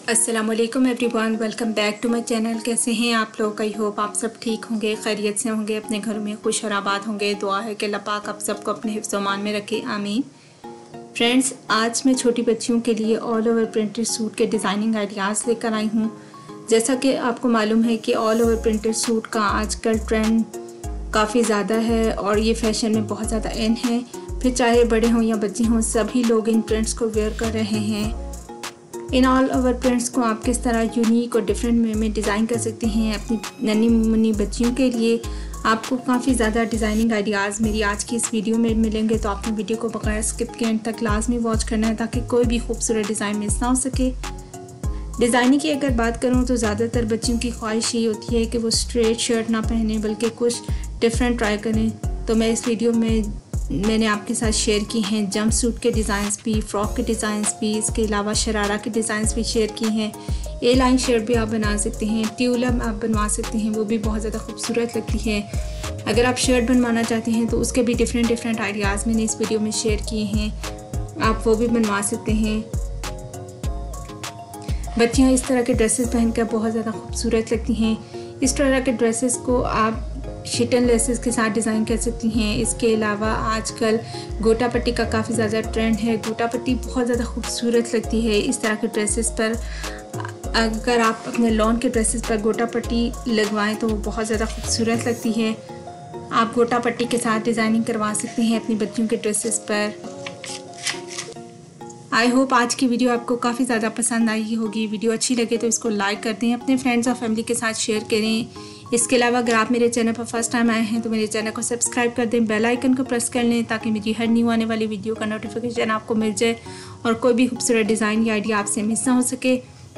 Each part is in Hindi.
अस्सलामुअलैकुम everyone, welcome back to my channel. कैसे हैं आप लोग? आई होप आप सब ठीक होंगे, खैरियत से होंगे, अपने घरों में खुश और आबाद होंगे। दुआ है कि अल्लाह पाक आप सबको अपने हिफ्ज़ व अमान में रखे, आमीन। फ्रेंड्स, आज मैं छोटी बच्चियों के लिए ऑल ओवर प्रिंटेड सूट के डिज़ाइनिंग आइडियाज़ लेकर आई हूँ। जैसा कि आपको मालूम है कि ऑल ओवर प्रिंटेड सूट का आजकल ट्रेंड काफ़ी ज़्यादा है और ये फैशन में बहुत ज़्यादा इन है। फिर चाहे बड़े हों या बच्चे हों, सभी लोग इन प्रिंट्स को वेयर कर रहे हैं। इन ऑल ओवर प्रिंट्स को आप किस तरह यूनिक और डिफरेंट वे में डिज़ाइन कर सकते हैं अपनी नन्ही मुन्नी बच्चियों के लिए। आपको काफ़ी ज़्यादा डिज़ाइनिंग आइडियाज़ मेरी आज की इस वीडियो में मिलेंगे, तो आपने वीडियो को बगैर स्किप के एंड तक लाजमी वॉच करना है ताकि कोई भी खूबसूरत डिज़ाइन मिस ना हो सके। डिज़ाइनिंग की अगर बात करूँ तो ज़्यादातर बच्चियों की ख्वाहिश ये होती है कि वो स्ट्रेट शर्ट ना पहने बल्कि कुछ डिफरेंट ट्राई करें। तो मैं इस वीडियो में मैंने आपके साथ शेयर की हैं जंप सूट के डिज़ाइंस भी, फ़्रॉक के डिज़ाइंस भी, इसके अलावा शरारा के डिज़ाइंस भी शेयर की हैं। ए लाइन शर्ट भी आप बना सकते हैं, ट्यूलम आप बनवा सकते हैं, वो भी बहुत ज़्यादा खूबसूरत लगती है। अगर आप शर्ट बनवाना चाहते हैं तो उसके भी डिफरेंट आइडियाज़ मैंने इस वीडियो में शेयर किए हैं, आप वो भी बनवा सकते हैं। बच्चियाँ इस तरह के ड्रेसेस पहनकर बहुत ज़्यादा खूबसूरत लगती हैं। इस तरह के ड्रेसेस को आप शिटन लेसेस के साथ डिज़ाइन कर सकती हैं। इसके अलावा आजकल गोटा पट्टी का काफ़ी ज़्यादा ट्रेंड है। गोटा पट्टी बहुत ज़्यादा खूबसूरत लगती है इस तरह के ड्रेसेस पर। अगर आप अपने लॉन के ड्रेसेस पर गोटा पट्टी लगवाएं तो वो बहुत ज़्यादा खूबसूरत लगती है। आप गोटा पट्टी के साथ डिज़ाइनिंग करवा सकते हैं अपनी बच्चियों के ड्रेसेस पर। आई होप आज की वीडियो आपको काफ़ी ज़्यादा पसंद आई होगी। वीडियो अच्छी लगे तो इसको लाइक कर दें, अपने फ्रेंड्स और फैमिली के साथ शेयर करें। इसके अलावा अगर आप मेरे चैनल पर फर्स्ट टाइम आए हैं तो मेरे चैनल को सब्सक्राइब कर दें, बेल आइकन को प्रेस कर लें ताकि मेरी हर न्यू आने वाली वीडियो का नोटिफिकेशन आपको मिल जाए और कोई भी खूबसूरत डिज़ाइन या आइडिया आपसे मिस ना हो सके।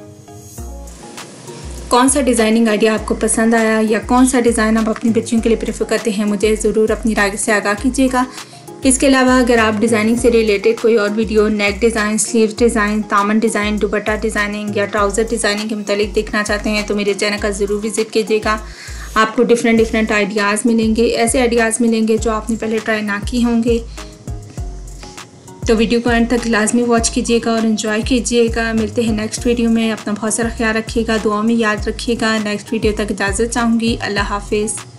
कौन सा डिज़ाइनिंग आइडिया आपको पसंद आया या कौन सा डिज़ाइन आप अपनी बच्चियों के लिए प्रेफर करते हैं, मुझे ज़रूर अपनी राय से आगाह कीजिएगा। इसके अलावा अगर आप डिज़ाइनिंग से रिलेटेड कोई और video, neck design, sleeve design, दामन डिज़ाइन, दुपट्टा डिज़ाइनिंग या ट्राउज़र डिज़ाइनिंग के मुतालिक देखना चाहते हैं तो मेरे चैनल का ज़रूर विज़िट कीजिएगा। आपको डिफरेंट आइडियाज़ मिलेंगे, ऐसे आइडियाज़ मिलेंगे जो आपने पहले ट्राई ना किए होंगे। तो वीडियो को एंड तक लाजमी वॉच कीजिएगा और एंजॉय कीजिएगा। मिलते हैं नेक्स्ट वीडियो में। अपना बहुत सारा ख्याल रखिएगा, दुआ में याद रखिएगा। नेक्स्ट वीडियो तक इजाज़त चाहूँगी। अल्लाह हाफिज़।